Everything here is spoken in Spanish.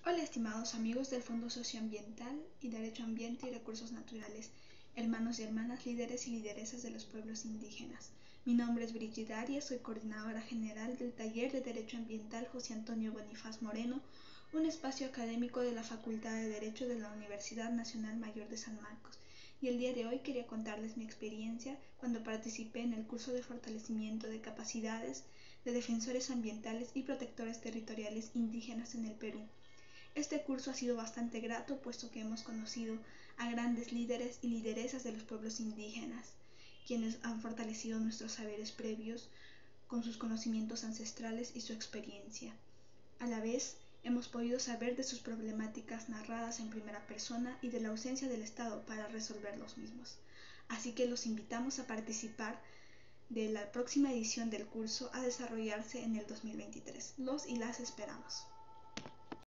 Hola estimados amigos del Fondo Socioambiental y Derecho Ambiente y Recursos Naturales, hermanos y hermanas, líderes y lideresas de los pueblos indígenas. Mi nombre es Brigida Arias, soy coordinadora general del Taller de Derecho Ambiental José Antonio Bonifaz Moreno, un espacio académico de la Facultad de Derecho de la Universidad Nacional Mayor de San Marcos. Y el día de hoy quería contarles mi experiencia cuando participé en el curso de fortalecimiento de capacidades de defensores ambientales y protectores territoriales indígenas en el Perú. Este curso ha sido bastante grato, puesto que hemos conocido a grandes líderes y lideresas de los pueblos indígenas, quienes han fortalecido nuestros saberes previos con sus conocimientos ancestrales y su experiencia. A la vez, hemos podido saber de sus problemáticas narradas en primera persona y de la ausencia del Estado para resolver los mismos. Así que los invitamos a participar de la próxima edición del curso a desarrollarse en el 2023. Los y las esperamos.